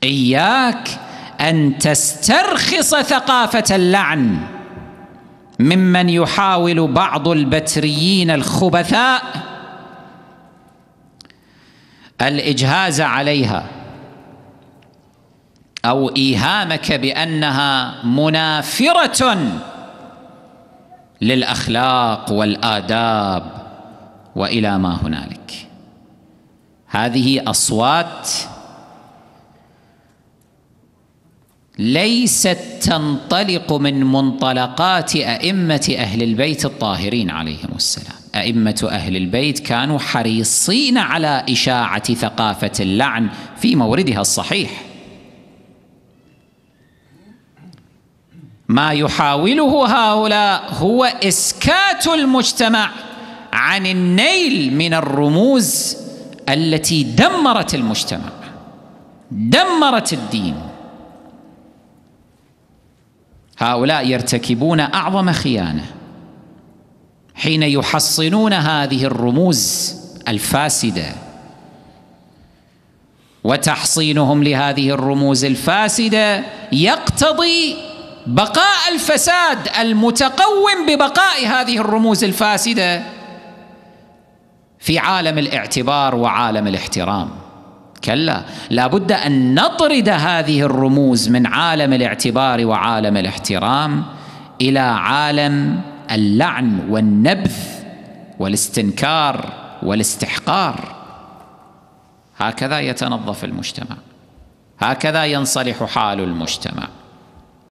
إياك أن تسترخص ثقافة اللعن ممن يحاول بعض البتريين الخبثاء الإجهاز عليها أو إيهامك بأنها منافرة للأخلاق والآداب وإلى ما هنالك. هذه أصوات ليست تنطلق من منطلقات أئمة أهل البيت الطاهرين عليهم السلام. أئمة أهل البيت كانوا حريصين على إشاعة ثقافة اللعن في موردها الصحيح. ما يحاوله هؤلاء هو إسكات المجتمع عن النيل من الرموز التي دمرت المجتمع، دمرت الدين. هؤلاء يرتكبون أعظم خيانة حين يحصنون هذه الرموز الفاسدة، وتحصينهم لهذه الرموز الفاسدة يقتضي بقاء الفساد المتقوم ببقاء هذه الرموز الفاسدة في عالم الاعتبار وعالم الاحترام. كلا، لا بد أن نطرد هذه الرموز من عالم الاعتبار وعالم الاحترام إلى عالم اللعن والنبذ والاستنكار والاستحقار. هكذا يتنظف المجتمع، هكذا ينصلح حال المجتمع.